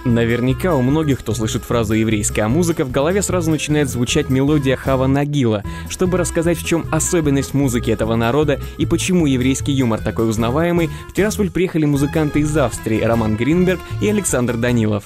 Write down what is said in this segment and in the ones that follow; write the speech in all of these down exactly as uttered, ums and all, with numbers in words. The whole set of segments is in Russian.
Наверняка у многих, кто слышит фразу «еврейская музыка», в голове сразу начинает звучать мелодия Хава Нагила. Чтобы рассказать, в чем особенность музыки этого народа и почему еврейский юмор такой узнаваемый, в Тирасполь приехали музыканты из Австрии Роман Гринберг и Александр Данилов.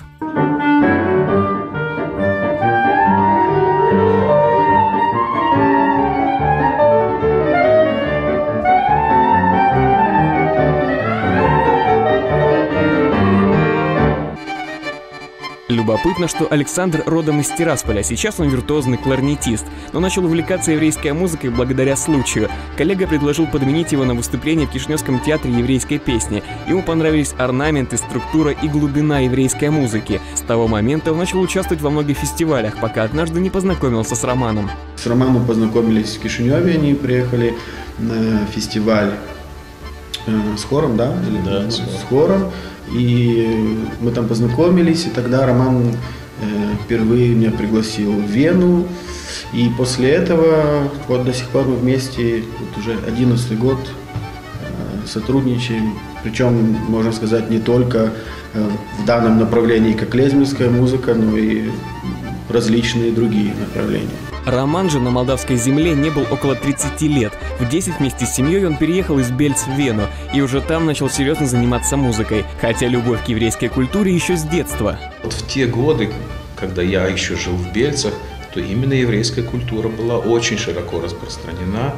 Любопытно, что Александр родом из Тирасполя, сейчас он виртуозный кларнетист, но начал увлекаться еврейской музыкой благодаря случаю. Коллега предложил подменить его на выступление в Кишиневском театре еврейской песни. Ему понравились орнаменты, структура и глубина еврейской музыки. С того момента он начал участвовать во многих фестивалях, пока однажды не познакомился с Романом. С Романом познакомились в Кишиневе, они приехали на фестиваль э, с хором, да? Или, да, с, с хором. И мы там познакомились, и тогда Роман э, впервые меня пригласил в Вену. И после этого, вот до сих пор мы вместе, вот уже одиннадцатый год э, сотрудничаем. Причем, можно сказать, не только э, в данном направлении, как клезмерская музыка, но и различные другие направления. Роман же на молдавской земле не был около тридцати лет. В десять вместе с семьей он переехал из Бельц в Вену и уже там начал серьезно заниматься музыкой, хотя любовь к еврейской культуре еще с детства. Вот в те годы, когда я еще жил в Бельцах, то именно еврейская культура была очень широко распространена.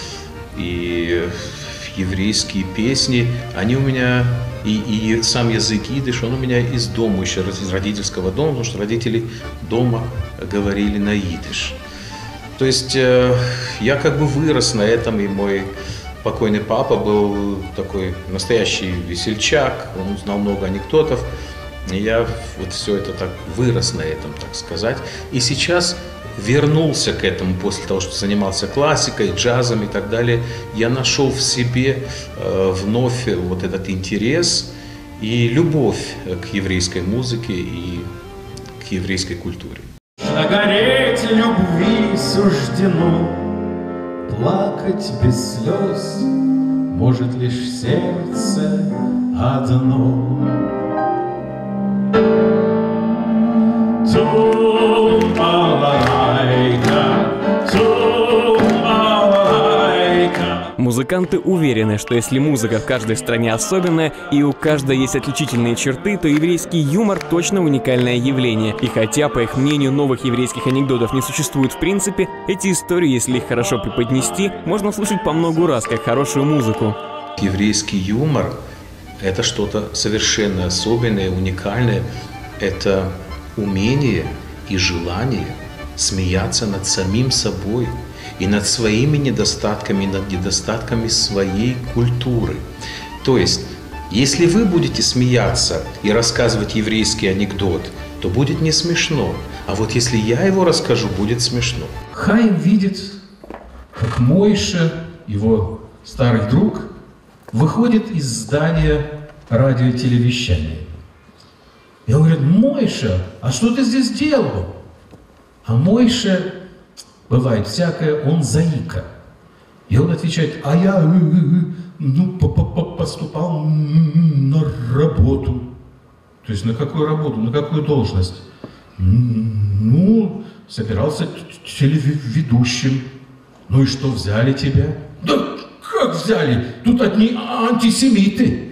И еврейские песни, они у меня, и, и сам язык идиш, он у меня из дома, еще из родительского дома, потому что родители дома говорили на идиш. То есть э, я как бы вырос на этом, и мой покойный папа был такой настоящий весельчак, он знал много анекдотов, и я вот все это так вырос на этом, так сказать. И сейчас вернулся к этому после того, что занимался классикой, джазом и так далее. Я нашел в себе э, вновь вот этот интерес и любовь к еврейской музыке и к еврейской культуре. На горе любви суждено плакать без слез, может лишь сердце одно. Музыканты уверены, что если музыка в каждой стране особенная и у каждой есть отличительные черты, то еврейский юмор точно уникальное явление. И хотя, по их мнению, новых еврейских анекдотов не существует в принципе, эти истории, если их хорошо преподнести, можно слушать по многу раз, как хорошую музыку. Еврейский юмор – это что-то совершенно особенное, уникальное. Это умение и желание смеяться над самим собой и над своими недостатками, над недостатками своей культуры. То есть, если вы будете смеяться и рассказывать еврейский анекдот, то будет не смешно. А вот если я его расскажу, будет смешно. Хаим видит, как Мойша, его старый друг, выходит из здания радиотелевещания. И он говорит: Мойша, а что ты здесь делал? А Мойша, бывает всякое, он заика. И он отвечает: а я ну, поступал на работу. То есть на какую работу, на какую должность? Ну, собирался телеведущим. Ну и что, взяли тебя? Да как взяли? Тут одни антисемиты.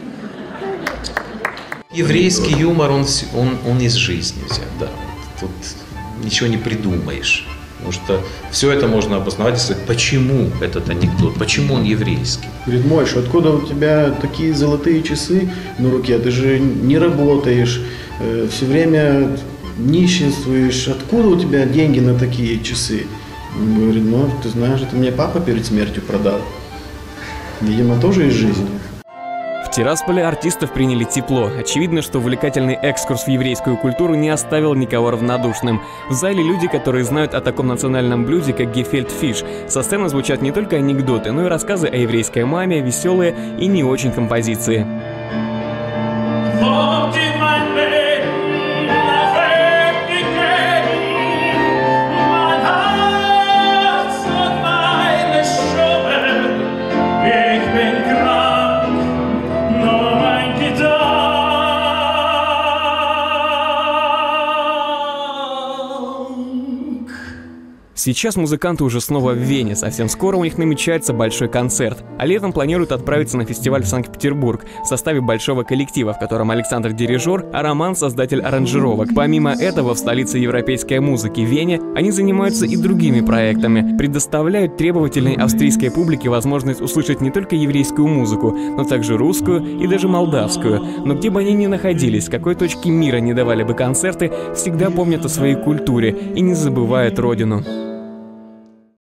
Еврейский юмор, он, он, он из жизни взят, да. Тут ничего не придумаешь. Потому что все это можно обосновать и сказать, почему этот анекдот, почему он еврейский. Говорит: Мойша, откуда у тебя такие золотые часы на руке? Ты же не работаешь, э, все время нищенствуешь. Откуда у тебя деньги на такие часы? Он говорит: ну, ты знаешь, это мне папа перед смертью продал. Видимо, тоже из жизни. В Тирасполе артистов приняли тепло. Очевидно, что увлекательный экскурс в еврейскую культуру не оставил никого равнодушным. В зале люди, которые знают о таком национальном блюде, как гефельд фиш. Со сцены звучат не только анекдоты, но и рассказы о еврейской маме, веселые и не очень композиции. Сейчас музыканты уже снова в Вене, совсем скоро у них намечается большой концерт, а летом планируют отправиться на фестиваль в Санкт-Петербург в составе большого коллектива, в котором Александр дирижер, а Роман создатель аранжировок. Помимо этого, в столице европейской музыки Вене они занимаются и другими проектами, предоставляют требовательной австрийской публике возможность услышать не только еврейскую музыку, но также русскую и даже молдавскую. Но где бы они ни находились, с какой точки мира не давали бы концерты, всегда помнят о своей культуре и не забывают родину.